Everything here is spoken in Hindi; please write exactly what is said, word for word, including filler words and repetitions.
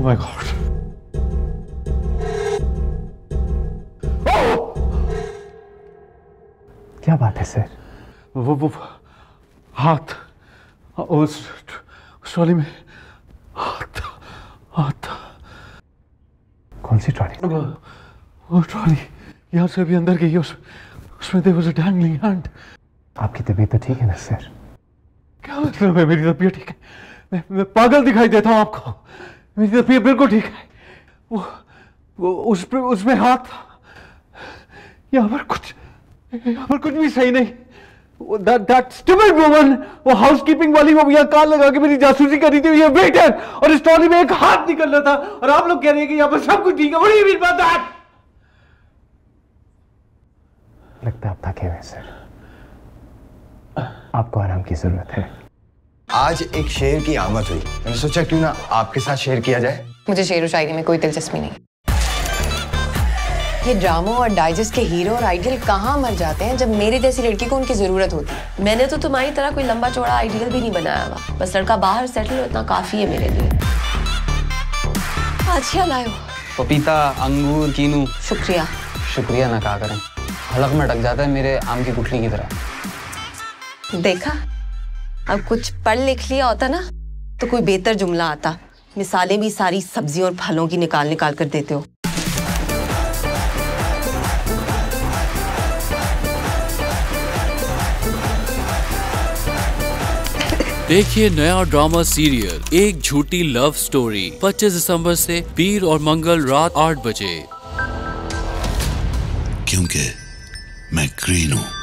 Oh my God. क्या बात है सर? वो वो हाथ उस ट्रॉली में हाथ हाथ कौन सी ट्रॉली? वो, वो ट्रॉली यहाँ से भी अंदर गई, उस उसमें there was a dangling hand. आपकी तबीयत तो ठीक है ना सर? क्या मतलब है मेरी तबीयत ठीक है? मैं, मैं पागल दिखाई देता हूँ आपको? मेरी तबीयत बिल्कुल ठीक है। वो वो उस पे उसमें हाथ था। यहाँ पर कुछ यहाँ पर कुछ भी सही नहीं। That that stupid woman, वो हाउसकीपिंग वाली, वो यहाँ कान लगा के मेरी जासूसी कर रही थी, ये वेटर, और इस ट्रॉली में एक हाथ निकल रहा था, और आप लोग कह रहे हैं कि यहाँ पर सब कुछ ठीक है। What do you mean by that? लगता है आप थके हुए सर, आपको आराम की जरूरत है। आज एक शेर की आमद हुई, मैंने सोचा क्यों ना आपके साथ शेयर किया जाए। मुझे शेर व शायरी में कोई दिलचस्पी नहीं। ये ड्रामो और डाइजेस्ट के हीरो और आइडियल कहाँ मर जाते हैं जब मेरी जैसी लड़की को उनकी जरूरत होती है। मैंने तो तुम्हारी तरह कोई लंबा चौड़ा आइडियल भी नहीं बनाया हुआ, बस लड़का बाहर सेटल हो इतना काफी है मेरे लिए। आज क्या लाए हो? पपीता, अंगूर, कीनू। शुक्रिया। शुक्रिया ना कहा करें, हलक में अटक जाता है मेरे आम की गुठली की तरह। देखा, अब कुछ पढ़ लिख लिया होता ना तो कोई बेहतर जुमला आता। मिसालें भी सारी सब्जियों और फलों की निकाल निकाल कर देते हो। देखिए नया ड्रामा सीरियल एक झूठी लव स्टोरी पच्चीस दिसंबर से पीर और मंगल रात आठ बजे। क्योंकि मैं ग्रीन हूँ।